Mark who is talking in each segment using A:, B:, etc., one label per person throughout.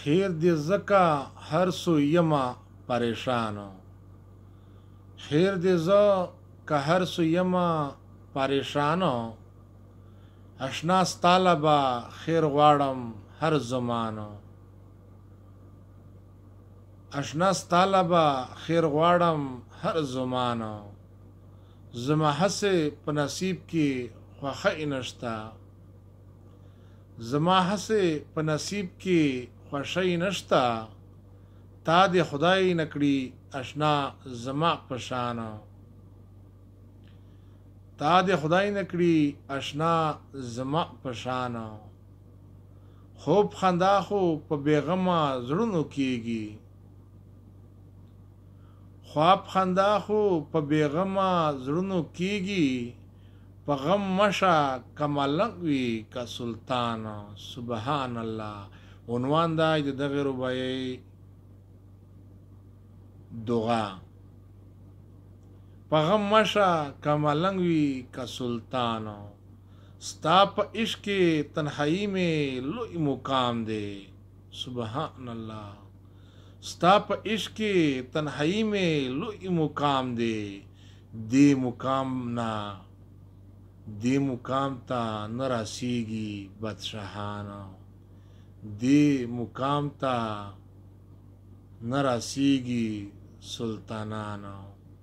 A: خیر دې زکه هر سو یما پریشانو خیر دې زه که هر سو یما پریشانو اشنا ستالبه خیر غواړم هر زمانو اشنا ستالبه خیر غواړم هر زمانو زما هسې په نصیب کې خوښۍ نشته زما هسې په نصیب کې خوښۍ نشته تا دې خدای نکړي اشنا زما په شانو تا دې خدای نکړي اشنا زما په شانو خوب خندا خو په بېغمه زړونو کېږي خواب خندا خو په بېغمه زړونو کېږي په غم مشه که ملنګ وي که سلطان سبحان الله عنوان دی د دغې رباعۍ دعا په غم مشه که ملنګ وي که سلطان ستا په عشق کې تنهایي مې لوی مقام دی سبحان الله ستا په عشق کې تنهایي مې لوی مقام دی دې مقام نه دې مقام ته نه رسیږي بدشاهانو دې مقام ته نه رسیږي سلطانانو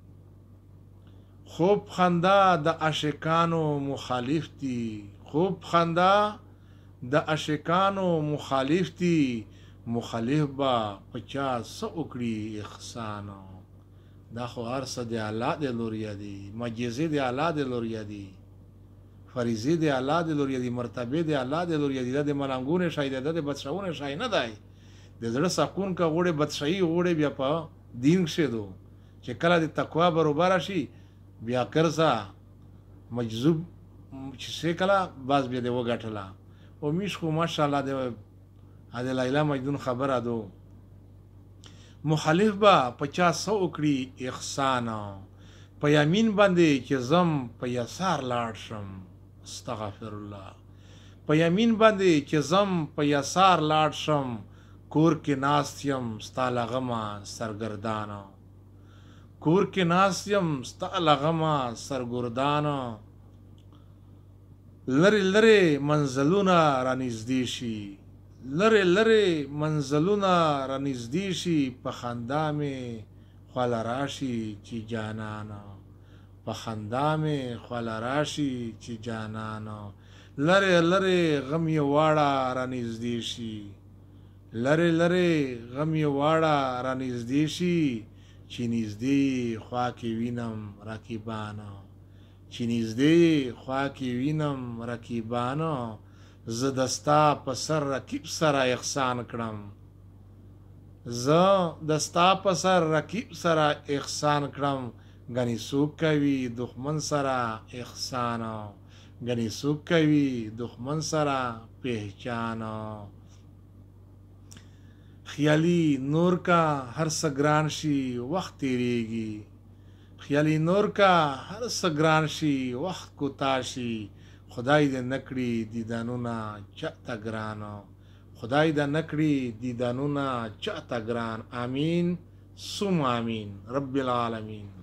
A: خوب خندا د عاشقانو مخالف دي خوب خندا د عاشقانو مخالف دي مخالف به په چا څه وکړي احسانو دا خو هر څه د الله د لوریا دي معجزې د الله د لوریا دي فریضې د الله د لوریا دي مرتبې د الله د لوریا دي دا د ملنګونې شی دی دا د بدشاهونې شی نه دی د زړه سکون که غوړې بدشاهي غوړې بیا په دین کښې دو چې کله د تقوا برابره شي بیا کرزه مجذوب چې څه کله باز بیا دې وګټله او میش خو ماشاءالله د لیلا مجنون خبره دو مخالف به په چا څه وکړي احسان په یمین باندې چې زم په یسار لاړ شم استغفر الله په یمین باندې چې زم په یسار لاړ شم کور کې ناست یم ستا له غمه سرګردانه کور کې ناست یم ستا له غمه سرګردانه لرې لرې منزلونه رانږدې شي لرې لرې منزلونه رانږدې شي په خندا مې خواله راشي چې جانانه په خندا مې خواله راشي چې جانانه لرې لرې غم یې واړه رانږدې شي لرې لرې غم یې واړه رانږدې شي چې نږدې خوا کې وینم رقیبانه چې نږدې خوا کې وینم رقیبانه زه د ستا په سر رقیب سره احسان کړم زه د ستا په سر رقیب سره احسان کړم ګنې څوک کوي دښمن سره احسان ګنې څوک کوي دښمن سره پهچان خیالي نور کا هر څه ګران شي وخت تېرېږي خیالي نور کا هر څه ګران شي وخت کوتا شي خدای دې نکړي دیدانونه چاته ګرانو خدای دې نکړي دیدانونه چاته ګران آمین ثم آمین رب العالمین